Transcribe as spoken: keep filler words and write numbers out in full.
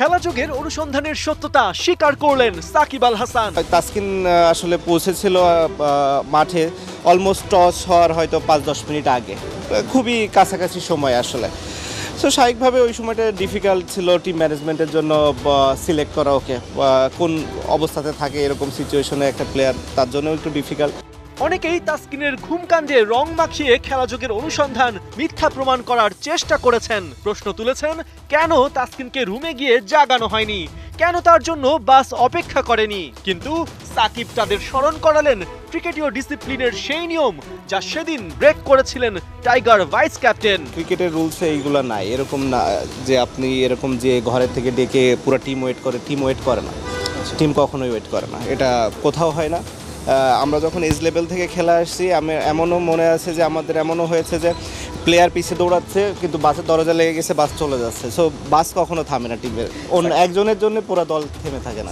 খেলাযোগের অনুসন্ধানের সত্যতা স্বীকার করলেন সাকিব আল হাসান। তাসকিন আসলে পৌঁছেছিল মাঠে অলমোস্ট টস হওয়ার হয়তো পাঁচ দশ মিনিট আগে, খুবই কাছাকাছি সময় আসলে। সো স্বাভাবিকভাবে ওই সময়টা ডিফিকাল্ট ছিল টিম ম্যানেজমেন্টের জন্য সিলেক্ট করা ওকে, কোন অবস্থাতে থাকে এরকম সিচুয়েশনে একটা প্লেয়ার, তার জন্য একটু ডিফিকাল্ট। অনেকেই তাসকিনের ঘুমকাণ্ডে রং মাখিয়ে খেলাযোগের অনুসন্ধান মিথ্যা প্রমাণ করার চেষ্টা করেছেন। প্রশ্ন তুলেছেন, কেন তাসকিনকে রুমে গিয়ে জাগানো হয়নি, কেন তার জন্য বাস অপেক্ষা করেনি। কিন্তু সাকিব তাদের স্মরণ করালেন ক্রিকেটীয় ডিসিপ্লিনের সেই নিয়ম যা সেদিন ব্রেক করেছিলেন টাইগার ভাইস ক্যাপ্টেন। ক্রিকেটের রুলসে এইগুলো নাই, এরকম না যে আপনি এরকম যে ঘরের থেকে ডেকে পুরো টিম ওয়েট করে, টিম ওয়েট করে না, টিম কখনোই ওয়েট করে না, এটা কোথাও হয় না। আমরা যখন এজ লেভেল থেকে খেলা আসছি, আমি এমনও মনে আছে যে আমাদের এমনও হয়েছে যে প্লেয়ার পিছে দৌড়াচ্ছে কিন্তু বাসের দরজা লেগে গেছে, বাস চলে যাচ্ছে। সো বাস কখনো থামে না টিমের, অন্য একজনের জন্য পুরো দল থেমে থাকে না।